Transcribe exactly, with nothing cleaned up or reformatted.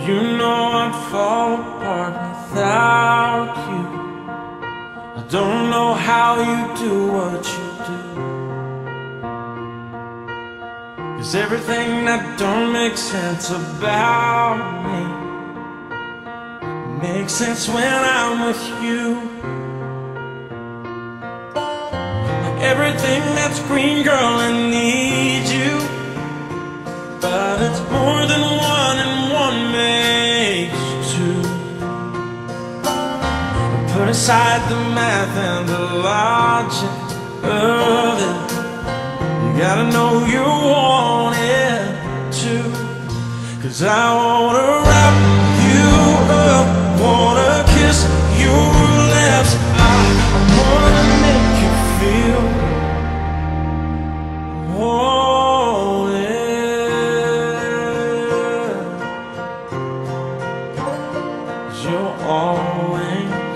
You know I'd fall apart without you. I don't know how you do what you do, 'cause everything that don't make sense about me makes sense when I'm with you. Like everything that's green, girl, I need you, but it's more than one and one makes two. Put aside the math and the logic of it. You gotta know you want it too, 'cause I wanna wrap you up, wanna kiss your lips. I wanna make you feel wanted, 'cause you're always